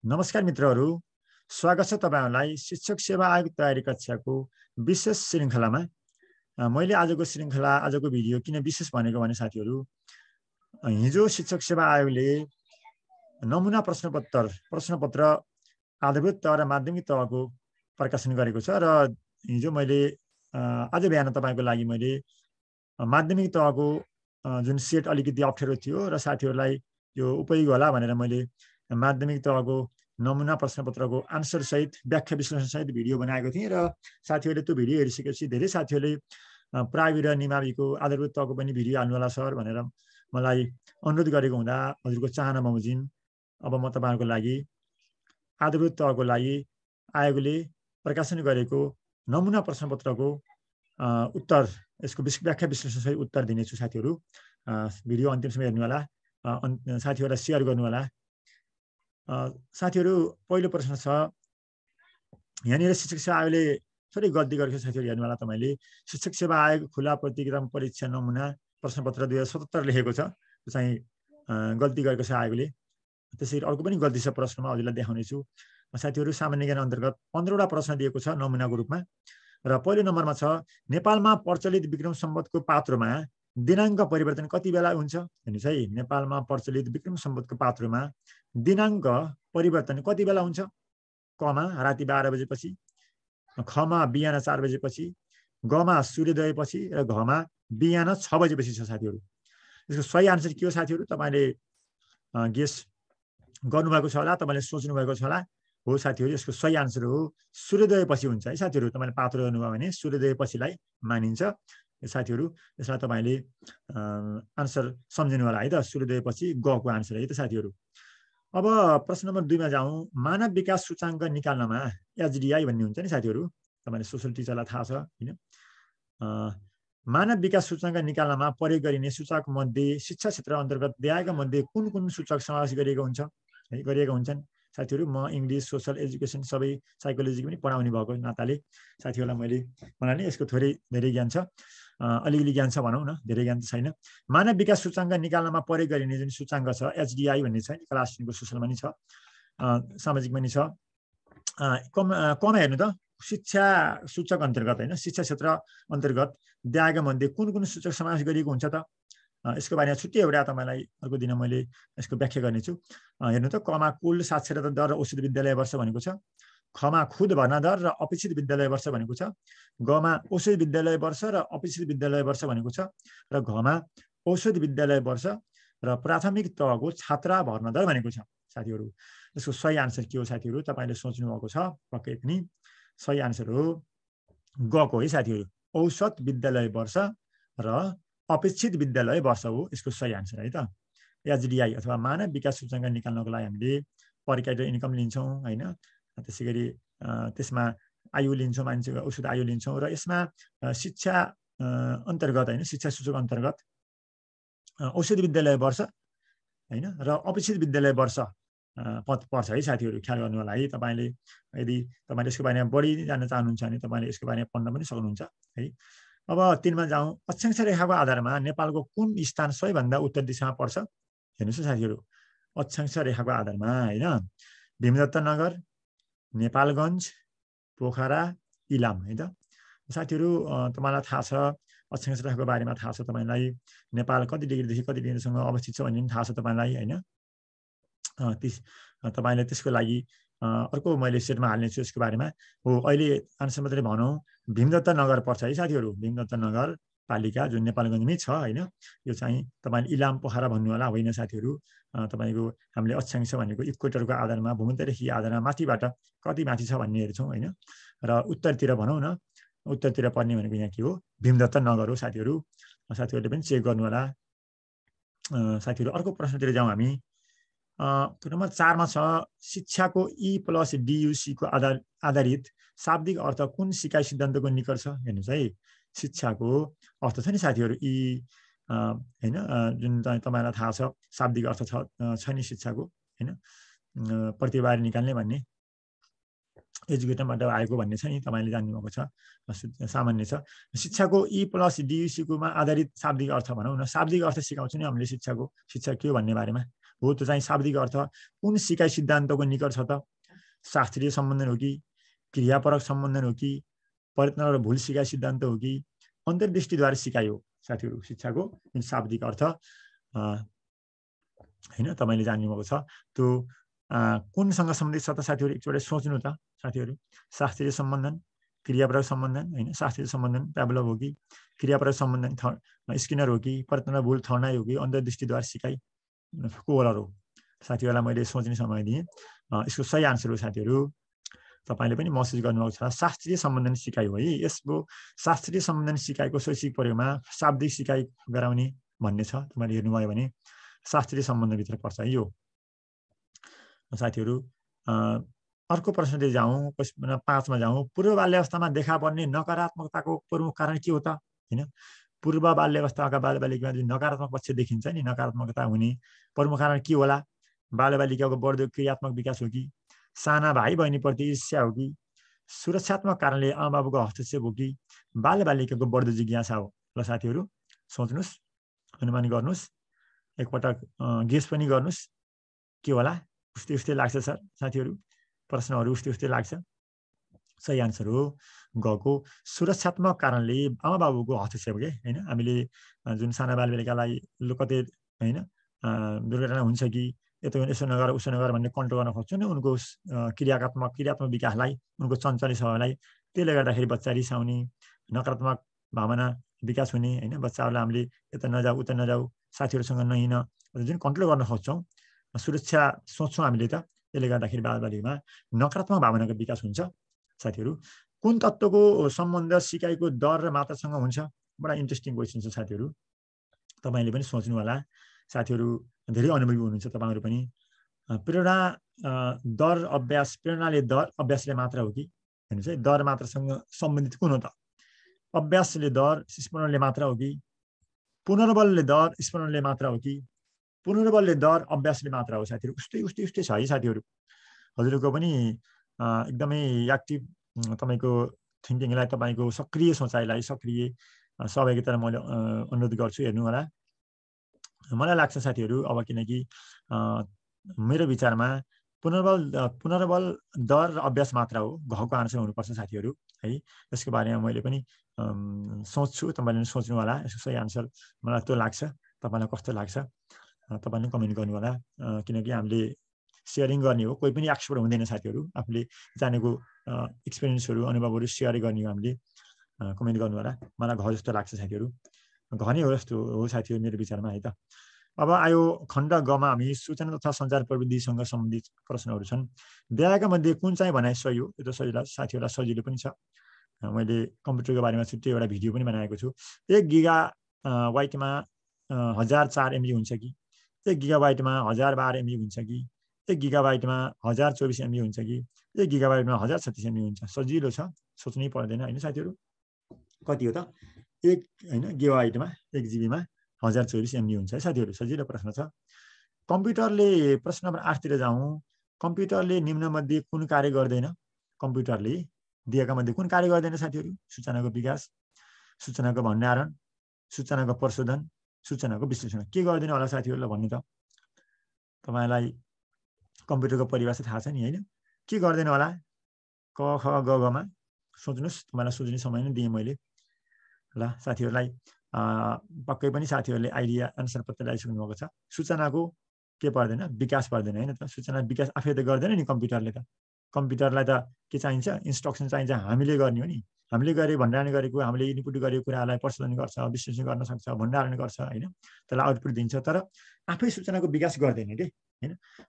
नमस्कार मित्रहरू, स्वागत छ तपाईहरुलाई शिक्षक सेवा आयोग तयारी कक्षाको विशेष श्रृंखलामा। मैले आजको भिडियो किन विशेष भनेको भने साथीहरु, हिजो शिक्षक सेवा आयोगले नमुना प्रश्नपत्र आधारभूत तह र माध्यमिक तहको प्रकाशन गरेको छ र हिजो मैले आज बिहान तपाईको लागि मैले माध्यमिक तहको जुन सेट अलिकति अप्ठ्यारो थियो र साथीहरुलाई यो उपयोगी होला भनेर मैले माध्यमिक तहको नमुना प्रश्नपत्रको आन्सर सहित व्याख्या विश्लेषण सहित भिडियो बनाएको थिएँ र साथीहरुले त्यो भिडियो हेरिसकेपछि धेरै साथीहरुले प्रावि र निमाविको आधारभूत तहको पनि भिडियो हाल्नु होला सर भनेर मलाई अनुरोध गरेको हुँदा हजुरको चाहना बमोजिम अब म तपाईहरुको लागि आधारभूत तहको लागि आयोगले प्रकाशन गरेको नमुना प्रश्नपत्रको उत्तर यसको व्याख्या विश्लेषण सहित उत्तर दिनेछु साथीहरु। भिडियो अन्तिमसम्म हेर्नु होला, साथीहरुलाई शेयर गर्नु होला। साथीहरु, पहिलो प्रश्न छ, यहाँनिर शिक्षक सेवा आयोगले थोरै गल्ती गरेको साथीहरु हेर्नु होला तपाईले। शिक्षक सेवा आयोग खुला प्रतियोगिता परीक्षा नमुना प्रश्नपत्र 2077 लेखेको छ, त्यो चाहिँ गल्ती गरेको छ आयोगले। त्यसैले अर्को पनि गल्ती छ प्रश्नमा, हजुरलाई देखाउने छु। साथीहरु, सामान्य ज्ञान अन्तर्गत 15 वटा प्रश्न दिएको छ नमुनाको रूपमा र पहिलो नम्बरमा छ, नेपालमा प्रचलित विक्रम सम्वतको पात्रोमा दिनाङ्क परिवर्तन कति बेला हुन्छ? हेर्नुस् है, नेपालमा प्रचलित विक्रम सम्वतको पात्रोमा दिनाङ्क परिवर्तन कति बेला हुन्छ? कमा राति 12 बजेपछि, खमा बिहान 4 बजेपछि, गमा सूर्योदयपछि र घमा बिहान 6 बजेपछि छ साथीहरु। यसको सही आन्सर के हो साथीहरु? तपाईले गेस गर्नुभएको छ होला, तपाईले सोच्नु भएको छ होला। हो साथीहरु, यसको सही आन्सर हो सूर्योदयपछि हुन्छ है साथीहरु। तपाईले पात्रो हेर्नुभयो भने सूर्योदयपछिलाई मानिन्छ साथीहरु। यसलाई तपाईले आन्सर सम्झिनु होला है त, सूर्योदयपछि गको आन्सर है त साथीहरु। अब प्रश्न नम्बर 2 मा जाउँ। मानव विकास सूचाङ्क निकाल्नमा एचडीआई भन्ने हुन्छ नि साथीहरु, तपाईले सोशल टिचरलाई थाहा छ हैन? मानव विकास सूचाङ्क निकाल्नमा प्रयोग गरिने सूचक मध्ये शिक्षा क्षेत्र अन्तर्गत दिएका मध्ये कुन कुन सूचक समावेश गरिएका हुन्छन् साथीहरु? म इंग्लिश, सोशल, एजुकेसन सबै साइकोलोजी पनि पढाउने भएको नाताले साथीहरुलाई मलाई नि यसको धेरै ज्ञान छ, अलिअलि ज्ञान छ भनौं न, धेरै ज्ञान त छैन। मानव विकास सूचाङ्क निकाल्नमा प्रयोग गरिने जुन सूचाङ्क छ एचडीआई भन्ने छ, क्लास 3 को सोशलमा नि छ, सामाजिकमा नि छ। कम हेर्नु त, शिक्षा सूचक अन्तर्गत हैन, शिक्षा क्षेत्र अन्तर्गत दिएका मध्ये कुन कुन सूचक समावेश गरिएको हुन्छ त? यसको बारेमा छुट्टै एउटा तपाईलाई अर्को दिन मैले यसको व्याख्या गर्नेछु। हेर्नु त, कमा कुल साक्षरता दर र औसत विद्यालय वर्ष भनेको छ, खमा खुद भर्ना दर र अपेक्षित विद्यालय वर्ष भनेको छ, गमा औसत विद्यालय वर्ष र अपेक्षित विद्यालय वर्ष भनेको छ, र घमा औसत विद्यालय वर्ष र प्राथमिक तहको छात्रा भर्ना दर भनेको छ साथीहरु। यसको सही आन्सर के हो साथीहरु? तपाईले सोच्नु भएको छ पक्कै पनि। सही आन्सर हो गको है साथीहरु, औसत विद्यालय वर्ष र अपेक्षित विद्यालय वर्ष हो यसको सही आन्सर है त। एचडीआई अथवा मानव विकास सूचाङ्क निकाल्नको लागि हामीले पर क्यापिटल इन्कम लिन्छौं हैन, त्यसैगरी त्यसमा आयु लिन्छौं, मान्छेको औसत आयु लिन्छौं र यसमा शिक्षा अन्तर्गत हैन, शिक्षा सूचक अन्तर्गत औसत विद्यालय वर्ष हैन र अपेक्षित विद्यालय वर्ष पर्छ है साथीहरु। ख्याल गर्नु होला है। तपाईले यदि तपाईले यसको बारेमा बढी जान्न चाहनुहुन्छ भने तपाईले यसको बारेमा पढ्न पनि सक्नुहुन्छ है। अब 3 मा जाउँ। अक्षांश रेखाको आधारमा नेपालको कुन स्थान सबैभन्दा उत्तर दिशामा पर्छ? हेर्नुस् साथीहरु, अक्षांश रेखाको आधारमा हैन, भीमदत्त नगर, नेपालगञ्ज, पोखरा, इलाम है त साथीहरु। तपाईलाई थाहा छ अक्षांश रेखाको बारेमा थाहा छ तपाईलाई, नेपाल कति डिग्रीदेखि कति डिग्रीसम्म अवस्थित छ भन्ने पनि थाहा छ तपाईलाई हैन? तपाईले त्यसको लागि अर्को मैले सेटमा हाल्ने छु यसको बारेमा। हो, अहिले आन्सर मात्रै भनौं, भीमदत्त नगर पर्छ है साथीहरु। भीमदत्त नगर पालिका जुन नेपालगञ्जमै छ हैन, यो चाहिँ तपाईले इलाम पोखरा भन्नु होला होइन साथीहरु। तपाईको हामीले अक्षांश भनेको इक्वेटरको आधारमा, भूमध्यरेखीय आधारमा माथिबाट कति माथि छ भन्ने हेर्छौं हैन, र उत्तरतिर भनौं न, उत्तरतिर पर्ने भनेको यहाँ के हो? भीमदत्त नगर हो साथीहरु। साथीहरुले पनि चेक गर्नु होला साथीहरु। अर्को प्रश्नतिर जाउँ हामी। नम्बर 4 मा छ, शिक्षाको E+DUC को आधारित शाब्दिक अर्थ कुन सिकाइ सिद्धान्तको निकट छ? हेर्नुस् है, शिक्षाको अर्थ छ नि साथीहरु ई हैन, जुन तपाईलाई थाहा छ शाब्दिक अर्थ छ नि शिक्षाको हैन, प्रतिबार निकाल्ने भन्ने एजुकेटरबाट आएको भन्ने छ नि, तपाईले जान्नु भएको छ, सामान्य छ। शिक्षाको E+DUC कोमा आधारित शाब्दिक अर्थ भनौं न, शाब्दिक अर्थ सिकाउँछु नि हामीले शिक्षाको, शिक्षा के हो भन्ने बारेमा हो त्यो चाहिँ शाब्दिक अर्थ कुन सिकाइ सिद्धान्तको निकट छ त शास्त्रीय सम्बन्धन हो कि क्रियापरक सम्बन्धन हो कि परिवर्तन र भूल सिकाइ सिद्धान्त हो कि अन्तर्दृष्टिद्वारा सिकाइ हो साथीहरू शिक्षाको जुन शाब्दिक अर्थ हैन तपाईले जान्नुभएको छ त्यो कुनसँग सम्बन्धित छ त साथीहरू एकचोटि सोच्नु त साथीहरू शास्त्रीय सम्बन्धन क्रियापरक सम्बन्धन हैन शास्त्रीय सम्बन्धन प्याब्लव हो कि क्रियापरक सम्बन्धन स्किनर हो कि परिवर्तन र भूल थर्नाई हो कि अन्तर्दृष्टिद्वारा सिकाइ कोलर हो साथीहरूलाई मैले सोच्ने समय दिएँ यसको सही आन्सर हो साथीहरू तपाईले पनि महसुस गर्नुभएको छ शास्त्रीय सम्बन्धन सिकाइ हो है यसको शास्त्रीय सम्बन्धन सिकाइको शैक्षिक प्रयोगमा शाब्दिक सिकाइ गराउने भन्ने छ तपाईले हेर्नुभयो भने शास्त्रीय सम्बन्धभित्र पर्छ यो साथीहरू अर्को प्रश्नतिर जाउँ 5 मा जाउँ पूर्व बाल्यावस्थामा देखा पर्ने नकारात्मकताको प्रमुख कारण के हो त हैन पूर्व बाल्यावस्थाका बालबालिकामा जुन नकारात्मक पक्ष देखिन्छ नि नकारात्मकता हुने प्रमुख कारण के होला बालबालिकाको बढ्दो क्रियात्मक विकास हो कि साना भाइ बहिनीप्रति ईर्ष्या हो कि सुरक्षात्मक कारणले आमाबाबुको हस्तक्षेप हो कि बालबालिकाको बढ्दो जिज्ञासा हो ल साथीहरू सोच्नुस् अनुमान गर्नुस् एकपटक गेस पनि गर्नुस् के होला उस्तै उस्तै लाग्छ सर साथीहरू प्रश्नहरू उस्तै लाग्छ सही आन्सर हो गएको सुरक्षात्मक कारणले आमाबाबुको हस्तक्षेप के हैन हामीले जुन साना बालबालिकालाई कतै हैन दुर्घटना हुन्छ कि यसो नगर उसो नगर भन्ने कन्ट्रोल गर्न खोज्छौँ नि उनको क्रियात्मक विकासलाई उनको चञ्चली स्वभावलाई त्यसले गर्दाखेरि बच्चा रिसाउने नकारात्मक भावना विकास हुने हैन बच्चाहरूलाई हामीले यता नजाऊ उता नजाऊ साथीहरूसँग नहिँड जुन कन्ट्रोल गर्न खोज्छौँ सुरक्षा सोच्छौँ हामीले त त्यसले गर्दाखेरि बालबालिकामा नकारात्मक भावनाको विकास हुन्छ साथीहरू कुन तत्त्वको सम्बन्ध सिकाइको दर र मात्रासँग हुन्छ बडा इन्ट्रेस्टिङ क्वेसन छ साथीहरू तपाईले पनि सोच्नु होला साथीहरू धेरै अनुभवी हुनुहुन्छ तपाईहरु पनि प्रेरणाले दर अभ्यासले मात्रा हो कि हेर्नुस् है दर मात्रासँग सम्बन्धित कुन हो त अभ्यासले दर स्मरणले मात्रा हो कि पुनर्बलले दर स्मरणले मात्रा हो कि पुनर्बलले दर अभ्यासले मात्रा हो साथीहरू उस्तै छ है साथीहरू हजुरको पनि एकदमै एक्टिभ तपाईको थिंकिङलाई तपाईको सक्रिय सोचाइलाई सक्रिय सहभागिता मैले अनुरोध गर्छु हेर्नु होला मलाई लाग्छ साथीहरू अब किनकि मेरो विचारमा पुनर्बल दर र अभ्यास मात्रा हो घको आन्सर हुनुपर्छ साथीहरू है यसको बारेमा मैले पनि सोच्छु तपाईले सोच्नु होला यसको सही आन्सर मलाई त्यो लाग्छ तपाईलाई कस्तो लाग्छ तपाईले कमेन्ट गर्नु होला किनकि हामीले शेयरिङ गर्ने हो कोही पनि एक्सपर्ट हुँदैन साथीहरू आफूले जानेको एक्सपिरियन्सहरू अनुभवहरू शेयर गर्ने हो हामीले कमेन्ट गर्नु होला मलाई घ जस्तो लाग्छ साथीहरू घनै हो जस्तो हो साथीहरू मेरो विचारमा है त अब आयो खण्ड गमा हामी सूचना तथा सञ्चार प्रविधिसँग सम्बन्धित प्रश्नहरू छन् देखाएका मध्ये कुन चाहिँ भनाइ सही हो यो त साथीहरूलाई सजिलो पनि छ मैले कम्प्युटरको बारेमा छुट्टै एउटा भिडियो पनि बनाएको छु 1 गिगाबाइटमा 1004 MB हुन्छ कि 1 गिगाबाइटमा 1012 MB हुन्छ कि 1 गिगाबाइटमा 1024 MB हुन्छ कि 1 गिगाबाइटमा 1036 MB हुन्छ सजिलो छ सोच्नै पर्दैन हैन साथीहरू कति हो त 1 हैन गिगाबाइटमा 1 GB मा 1024 MB हुन्छ है साथीहरू सजिलो प्रश्न छ कम्प्युटरले प्रश्न नम्बर 8 तिर जाउँ कम्प्युटरले निम्न मध्ये कुन कार्य गर्दैन कम्प्युटरले दिएका मध्ये कुन कार्य गर्दैन साथीहरू सूचनाको विकास सूचनाको भण्डारण सूचनाको प्रशोधन सूचनाको विश्लेषण के गर्दैन होला साथीहरूलाई भन्नु त तपाईलाई कम्प्युटरको परिभाषा थाहा छ नि हैन के गर्दैन होला क ख ग घ मा सोच्नुस् तपाईलाई सोच्ने समय नै दिए मैले ल साथीहरूलाई पक्कै पनि साथीहरूले आइडिया आन्सर पत्ता लगाइसक्नु भएको छ सूचनाको के पर्दैन विकास पर्दैन हैन त सूचना विकास आफै त गर्दैन नि कम्प्युटरलाई त के चाहिन्छ इन्स्ट्रक्सन चाहिन्छ हामीले गर्ने हो नि हामीले गरे भण्डारण गरेको हामीले इनपुट गरेको कुरालाई प्रशोधन गर्छ विश्लेषण गर्न सक्छ भण्डारण गर्छ हैन त्यसलाई आउटपुट दिन्छ तर आफै सूचनाको विकास गर्दैन के हैन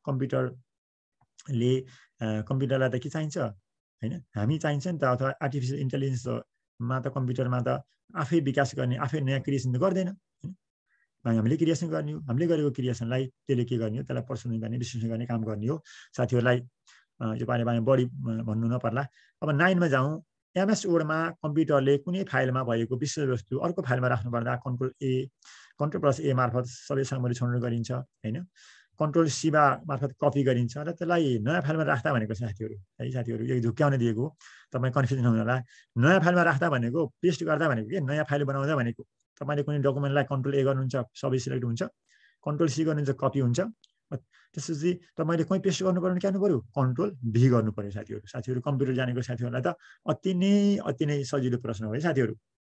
कम्प्युटरलाई त के चाहिन्छ हैन हामी चाहिन्छ नि त अथवा आर्टिफिशियल इन्टेलिजेन्स मा त कम्प्युटरमा त आफै विकास गर्ने आफै नयाँ क्रिएसन त गर्दैन हैन हामीले क्रिएसन गर्ने हो हामीले गरेको क्रिएसनलाई त्यसले के गर्ने हो त्यसलाई प्रशोधन गर्ने विश्लेषण गर्ने काम गर्ने हो साथीहरूलाई यो बारेमा बढी भन्नु नपर्ला अब 9 मा जाउँ एमएस वर्डमा कम्प्युटरले कुनै फाइलमा भएको विषयवस्तु अर्को फाइलमा राख्नु पर्दा कन्ट्रोल+A मार्फत सबै सामग्री छनौट गरिन्छ हैन कन्ट्रोल C मार्फत कपी गरिन्छ र त्यसलाई नयाँ फाइलमा राख्दा भनेको साथीहरू है साथीहरू यो झुक्क्याउन दिएको तपाई कन्फ्युजन हुनु होला नयाँ फाइलमा राख्दा भनेको पेस्ट गर्दा भनेको के नयाँ फाइल बनाउँदा भनेको तपाईले कुनै डकुमेन्टलाई कन्ट्रोल A गर्नुहुन्छ सबै सिलेक्ट हुन्छ कन्ट्रोल C गर्नुहुन्छ कपी हुन्छ त्यसपछि तपाईले कहीँ पेस्ट गर्नु पर्यो भने के गर्नु पर्यो कन्ट्रोल भी गर्नु पर्यो साथीहरु कम्प्युटर जानेको साथीहरुलाई त अति नै सजिलो प्रश्न हो है साथीहरु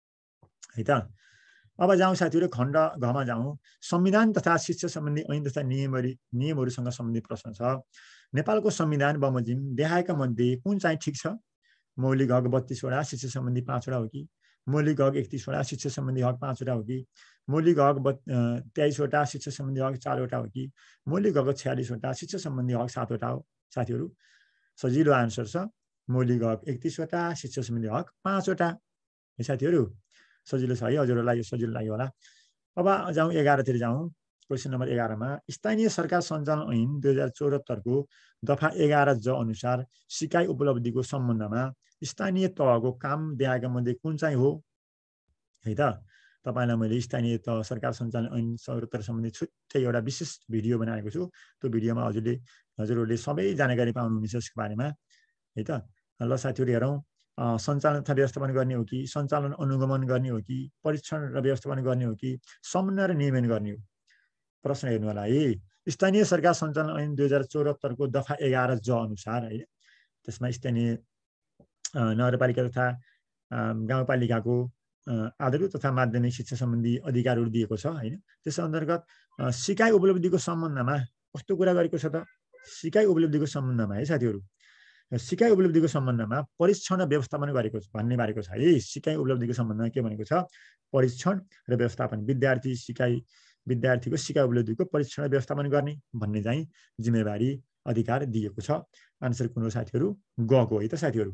है त अब जाउँ साथीहरु खण्ड घमा जाउँ संविधान तथा शिक्षा सम्बन्धी ऐन तथा नियमहरुसँग सम्बन्धित प्रश्न छ नेपालको संविधान बमोजिम देखाएका मध्ये कुन चाहिँ ठीक छ मौलिक हक 32 वटा शिक्षा सम्बन्धी 5 वटा हो कि मौलिक हक 31 वटा शिक्षा सम्बन्धी हक 5 वटा हो कि मौलिक हक 23 वटा शिक्षा सम्बन्धी हक 4 वटा हो कि मौलिक हक 46 वटा शिक्षा सम्बन्धी हक 7 वटा हो साथीहरु सजिलो आन्सर छ मौलिक हक 31 वटा शिक्षा सम्बन्धी हक 5 वटा है साथीहरु सजिलो छ है हजुरहरुलाई यो सजिलो लाग्यो होला अब जाउँ 11 तिर जाउँ क्वेशन नम्बर 11 मा स्थानीय सरकार सञ्चालन ऐन 2074 को दफा 11 ज अनुसार सिकाइ उपलब्धिको सम्बन्धमा स्थानीय तहको काम देखाएका मध्ये कुन चाहिँ हो है त तपाईलाई मैले स्थानीय तह सरकार सञ्चालन ऐन 74 सम्बन्धी छुट्टै एउटा विशेष भिडियो बनाएको छु त्यो भिडियोमा हजुरहरुले सबै जानकारी पाउनुहुनेछ यसको बारेमा है त ल साथीहरु हेरौं सञ्चालन तथा व्यवस्थापन गर्ने हो कि सञ्चालन अनुगमन गर्ने हो कि परीक्षण र व्यवस्थापन गर्ने हो कि समन्वय र नियमन गर्ने हो प्रश्न हेर्नु होला है स्थानीय सरकार सञ्चालन ऐन 2074 को दफा 11 ज अनुसार है त्यसमा स्थानीय नगरपालिका तथा गाउँपालिकाको आधारभूत तथा माध्यमिक शिक्षा सम्बन्धी अधिकारहरू दिएको छ हैन त्यस अन्तर्गत सिकाइ उपलब्धिको सम्बन्धमा कस्तो कुरा गरेको छ त सिकाइ उपलब्धिको सम्बन्धमा है साथीहरु सिकाइ उपलब्धिको सम्बन्धमा परीक्षण र व्यवस्थापन गरेको छ भन्ने बारेको छ है सिकाइ उपलब्धिको सम्बन्धमा के भनेको छ परीक्षण र व्यवस्थापन विद्यार्थीको सिकाइ उपलब्धिको परीक्षण र व्यवस्थापन गर्ने भन्ने चाहिँ जिम्मेवारी अधिकार दिएको छ आन्सर कुन हो साथीहरु ग को है त साथीहरु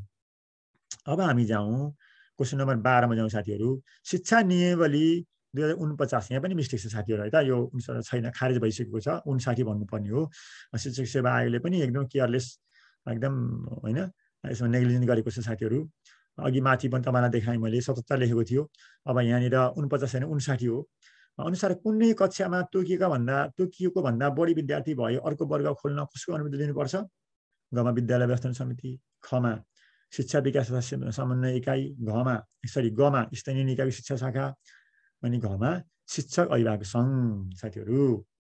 अब हामी जाउँ क्वेशन नम्बर 12 मा जाउँ साथीहरु शिक्षा नियमावली 2049 यहाँ पनि मिस्टेक छ साथीहरु है त यो 59 छैन खारेज भइसकेको छ 59 भन्नुपर्ने हो शिक्षक सेवा आयोगले पनि एकदम केयरलेस एकदम हैन यसमा नेग्लिजेन्ट गरेको छ साथीहरु अघि माथि पनि तपाईलाई देखाएँ मैले 77 लेखेको थियो अब यहाँनिर 49 हैन 59 हो अनुसार कुनै कक्षामा तोकिएको भन्दा बढी विद्यार्थी भए अर्को वर्ग खोल्न कसको अनुमति लिनुपर्छ गमा विद्यालय व्यवस्थापन समिति खमा शिक्षा विकास तथा समन्वय इकाइ गमा स्थानीय निकायको शिक्षा शाखा अनि घमा शिक्षक अभिभावक संघ साथीहरु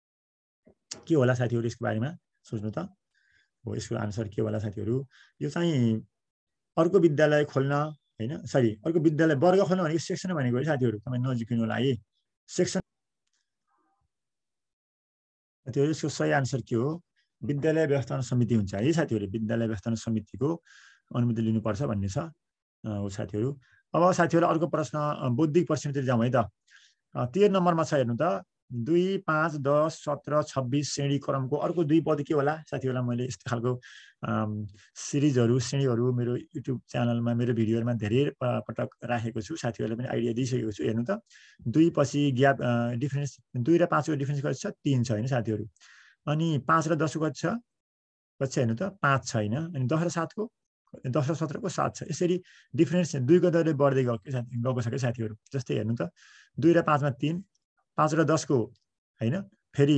के होला साथीहरु यसको बारेमा सोच्नु त हो यसको आन्सर के होला साथीहरु यो चाहिँ अर्को विद्यालय खोल्न हैन अर्को विद्यालय वर्ग खोल्न भनेको सेक्सन भनेको है साथीहरु तपाई नजिकिनु होला है सेक्सन साथीहरु यसको सही आन्सर के हो विद्यालय व्यवस्थापन समिति हुन्छ है साथीहरु विद्यालय व्यवस्थापन समितिको अनुमति लिनुपर्छ भन्ने छ हो साथीहरु अब साथीहरु अर्को प्रश्न बौद्धिक पर्सेन्टतिर जाउँ है त 13 नम्बरमा छ हेर्नु त 2 5 10 17 26 श्रेणी क्रमको अर्को दुई पद के होला साथीहरुलाई मैले यस्तो खालको सिरिजहरु श्रेणीहरु मेरो युट्युब च्यानलमा मेरो भिडियोहरुमा धेरै पटक राखेको छु साथीहरुले पनि आइडिया दिइसकेको छु हेर्नु त 2 पछि ग्याप डिफरेन्स 2 र 5 को डिफरेन्स कति छ 3 छ हैन साथीहरु अनि 5 र 10 को कति छ हेर्नु त 5 छ हैन अनि 10 र 7 को 10 र 17 को 7 छ यसरी डिफरेन्स 2 को दरले बढ्दै गएको छ के साथीहरु जस्तै हेर्नु त 2 र 5 मा 3 5 र 10 को हैन फेरि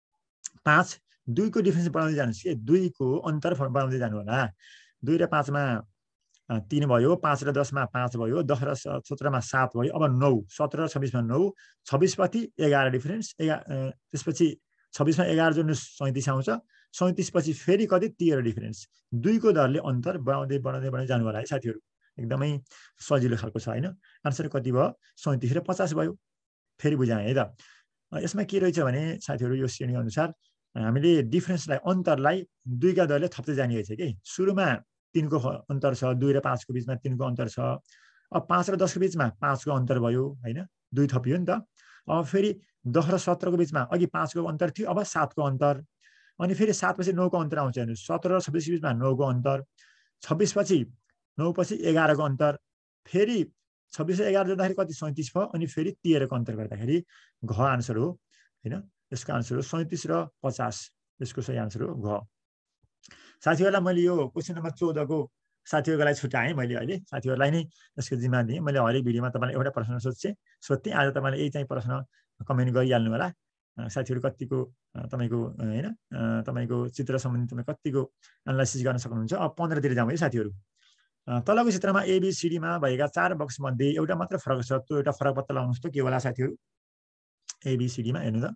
5 2 को डिफरेन्स बढाउँदै जानुस् के 2 को अन्तर बढाउँदै जानु होला 2 र 5 मा 3 भयो 5 र 10 मा 5 भयो 10 र 17 मा 7 भयो अब 9 17 र 26 मा 9 26 पछि 11 डिफरेन्स त्यसपछि 26 मा 11 जोड्नु 37 आउँछ 37 पछि फेरि कति 13 डिफरेन्स 2 को दरले अन्तर बढाउँदै जानु होला है साथीहरु एकदमै सजिलो खालको छ हैन आन्सर कति भयो 37 र 50 भयो फेरि बुझाएँ है त यसमा के रहेछ भने साथीहरु यो श्रेणी अनुसार हामीले डिफरेन्सलाई अन्तरलाई 2 का दरले थप्दै जाने रहेछ के सुरुमा 3 को अन्तर छ 2 र 5 को बीचमा 3 को अन्तर छ अब 5 र 10 को बीचमा 5 को अन्तर भयो हैन 2 थपियो नि त अब फेरि 10 र 17 को बीचमा अघि 5 को अन्तर थियो अब 7 को अन्तर अनि फेरि 7 पछि 9 को अन्तर आउँछ हेर्नु 17 र 26 को बीचमा 9 को अन्तर 26 पछि 9 पछि 11 को अन्तर फेरि 26 र 11 जोड्दाखेरि कति 37 भयो अनि फेरि 13 को अन्तर गर्दाखेरि घ आन्सर हो हैन यसको आन्सर हो 37 र 50 यसको सही आन्सर हो घ साथीहरुलाई मैले यो क्वेशन नम्बर 14 को साथीहरुको लागि छुटाएँ मैले अहिले साथीहरुलाई नै यसको जिम्मा दिएँ मैले हरेक भिडियोमा तपाईलाई एउटा प्रश्न सोध्थे आज तपाईले यही चाहिँ प्रश्न कमेन्ट गरिहाल्नु होला साथीहरु कतिको तपाईको हैन तपाईको चित्र सम्बन्धी तपाई कतिको एनालाइसिस गर्न सक्नुहुन्छ अब 15 तिर जाउँ है साथीहरु तलको चित्रमा एबीसीडी मा भएका 4 बक्स मध्ये एउटा मात्र फरक छ त्यो एउटा फरक पत्ता लगाउनुस् त के होला साथीहरु एबीसीडी मा हेर्नु त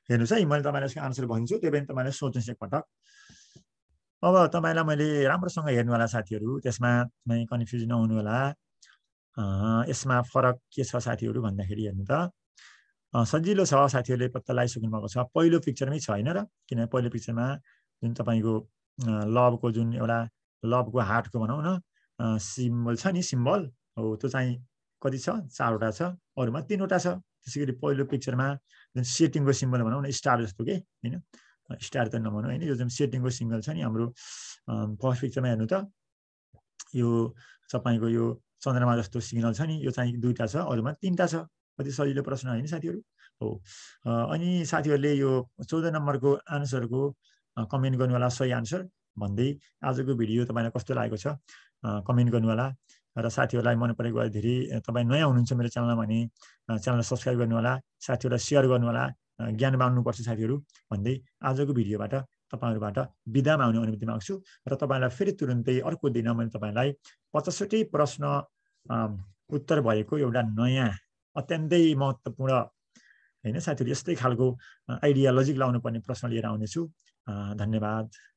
हेर्नुस् है, मैले तपाईँलाई यसको आन्सर भनिदिन्छु, त्यो पनि तपाईँले सोच्नुहोस् एकपटक। अब तपाईँलाई मैले राम्रोसँग हेर्नु होला साथीहरू, त्यसमा कुनै कन्फ्युज नहुनु होला। यसमा फरक के छ साथीहरू भन्दाखेरि हेर्नु त, सजिलो छ, साथीहरूले पत्ता लगाइसक्नु भएको छ, पहिलो पिक्चरमै छ होइन र, किनभने पहिलो पिक्चरमा जुन तपाईँको लभको जुन एउटा लभको हार्टको भनौँ न सिम्बल छ नि, सिम्बल हो, त्यो चाहिँ कति छ, 4वटा छ, अरूमा 3वटा छ। त्यसै गरी पहिलो पिक्चरमा जुन सेटिङको सिम्बल भनौँ न, स्टार जस्तो के होइन, स्टार त नभनौँ होइन, यो जुन सेटिङको सिम्बल छ नि हाम्रो फर्स्ट पिक्चरमा हेर्नु त, यो तपाईँको यो चन्द्रमा जस्तो सिग्नल छ नि, यो चाहिँ 2टा छ, अरूमा 3टा छ। कति सजिलो प्रश्न होइन साथीहरू हो। अनि साथीहरूले यो 14 नम्बरको आन्सरको कमेन्ट गर्नु होला, सही आन्सर भन्दै आजको भिडियो तपाईँलाई कस्तो लागेको छ कमेन्ट गर्नु होला। र साथीहरूलाई मन परेको भए धेरै, तपाईँ नयाँ हुनुहुन्छ मेरो च्यानलमा भने च्यानल सब्सक्राइब गर्नु होला, साथीहरूलाई सेयर गर्नु होला, ज्ञान बाँड्नुपर्छ साथीहरू भन्दै आजको भिडियोबाट तपाईँहरूबाट बिदा माग्ने अनुमति माग्छु। र तपाईँलाई फेरि तुरुन्तै अर्को दिन मैले तपाईँलाई 65 प्रश्न उत्तर भएको एउटा नयाँ अत्यन्तै महत्त्वपूर्ण होइन साथीहरू, यस्तै खालको आइडिया लजिक लाउनु पर्ने प्रश्न लिएर आउनेछु। धन्यवाद।